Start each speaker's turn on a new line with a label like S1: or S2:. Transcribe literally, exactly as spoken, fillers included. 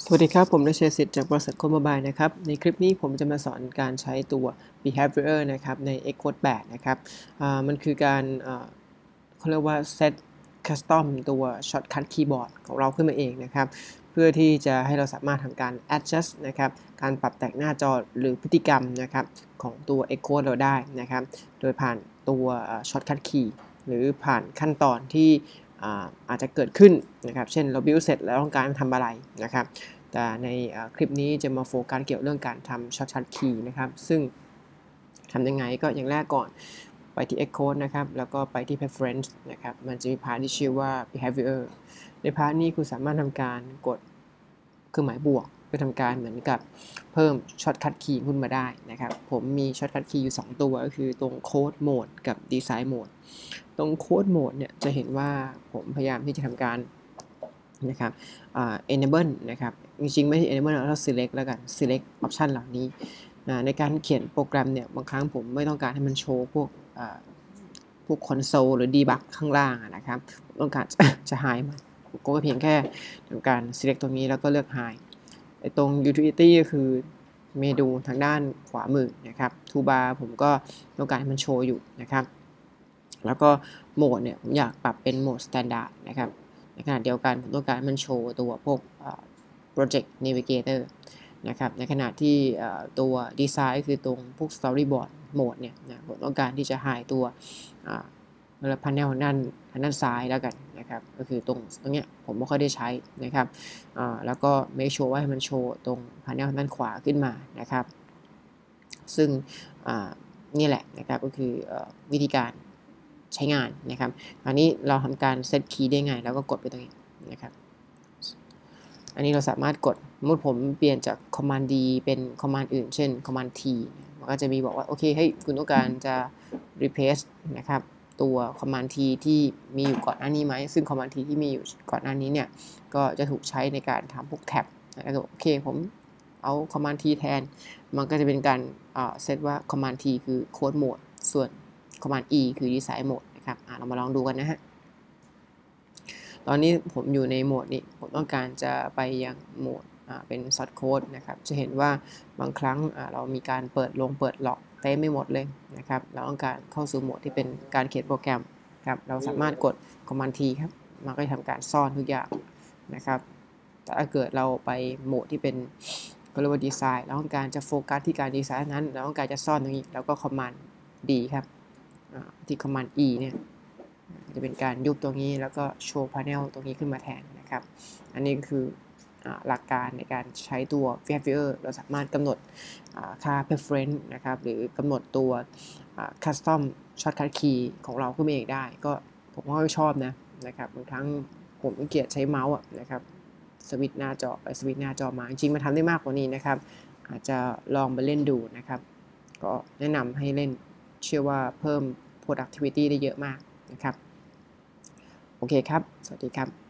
S1: สวัสดีครับผมนเชษฐ์สิทธิ์จากบริษัทโค้ดโมบายนะครับในคลิปนี้ผมจะมาสอนการใช้ตัว behavior นะครับใน Xcode แปดนะครับมันคือการเขาเรียกว่า set custom ตัว shortcut keyboard ของเราขึ้นมาเองนะครับเพื่อที่จะให้เราสามารถทำการ adjust นะครับการปรับแต่งหน้าจอหรือพฤติกรรมนะครับของตัว Xcode เราได้นะครับโดยผ่านตัว shortcut key หรือผ่านขั้นตอนที่อาจจะเกิดขึ้นนะครับเช่นเรา build เสร็จแล้วต้องการทำอะไรนะครับแต่ในคลิปนี้จะมาโฟกัสเกี่ยวเรื่องการทำ shortcut key นะครับซึ่งทำยังไงก็อย่างแรกก่อนไปที่ Xcode นะครับแล้วก็ไปที่ preference นะครับมันจะมีพาร์ทที่ชื่อว่า behavior ในพาร์ทนี้คุณสามารถทำการกดเครื่องหมายบวกเพื่อทำการเหมือนกับเพิ่ม shortcut key ขึ้นมาได้นะครับผมมี shortcut key อยู่สองตัวก็คือตรง code mode กับ design mode ตรง code mode เนี่ยจะเห็นว่าผมพยายามที่จะทำการนะครับ enable นะครับจริงๆไม่ใช่ enable เรา select แล้วกัน select option เหล่านี้ในการเขียนโปรแกรมเนี่ยบางครั้งผมไม่ต้องการให้มันโชว์พวกพวก console หรือ debug ข้างล่างนะครับต้องการจะ hide มันก็เพียงแค่ทำการ select ตรงนี้แล้วก็เลือก hide ไอ้ตรง utility ก็คือเมนูทางด้านขวามือนะครับ toolbar ผมก็ต้องการให้มันโชว์อยู่นะครับแล้วก็โหมดเนี่ยผมอยากปรับเป็นโหมด standard นะครับในขณะเดียวกันผมต้องการให้มันโชว์ตัวพวก project navigator นะครับในขณะที่ตัว design คือตรงพวก storyboard mode เนี่ยนะผมต้องการที่จะ hide ตัวพาเนลด้านด้านซ้ายแล้วกันนะครับก็คือตรงตรงเนี้ยผมไม่ค่อยได้ใช้นะครับแล้วก็ make sure ว่าให้มันโชว์ตรงพาเนลด้านขวาขึ้นมานะครับซึ่งนี่แหละนะครับก็คือวิธีการใช้งานนะครับอันนี้เราทำการเซตคีย์ได้ไงแล้วก็กดไปตรงนี้นะครับอันนี้เราสามารถกดสมมติผมเปลี่ยนจาก command D เป็น command อื่นเช่น command T มันก็จะมีบอกว่าโอเคให้คุณต้องการจะ replace นะครับตัว command T ที่มีอยู่ก่อนหน้านี้ไหมซึ่ง command T ที่มีอยู่ก่อนหน้านี้เนี่ยก็จะถูกใช้ในการทำพวกแท็บแล้วก็โอเคผมเอา command T แทนมันก็จะเป็นการเซตว่า command T คือ code mode ส่วน command E คือ design mode นะครับเรามาลองดูกันนะฮะตอนนี้ผมอยู่ในโหมดนี้ผมต้องการจะไปยังโหมดเป็น source code นะครับจะเห็นว่าบางครั้งเรามีการเปิดลงเปิดล็อกเต็มไม่หมดเลยนะครับเราต้องการเข้าสู่โหมดที่เป็นการเขียนโปรแกรมครับเราสามารถกด command T ครับมันก็จะทำการซ่อนทุกอย่างนะครับแต่ถ้าเกิดเราไปโหมดที่เป็นก็เรียกว่าดีไซน์เราต้องการจะโฟกัสที่การดีไซน์นั้นเราต้องการจะซ่อนตรงนี้แล้วก็ command D ครับที่ command E เนี่ยจะเป็นการยุบตรงนี้แล้วก็โชว์พาเนลตรงนี้ขึ้นมาแทนนะครับอันนี้คือหลักการในการใช้ตัว behavior เราสามารถกำหนดค่า preference นะครับหรือกำหนดตัว custom shortcut key ของเราขึ้นมาเองได้ก็ผมก็ชอบนะนะครับบางครั้งผมเกลียดใช้เมาส์นะครับสวิตช์หน้าจอไปสวิตช์หน้าจอมาจริงๆมันทำได้มากกว่านี้นะครับอาจจะลองไปเล่นดูนะครับก็แนะนำให้เล่นเชื่อว่าเพิ่ม productivity ได้เยอะมากนะครับโอเคครับสวัสดีครับ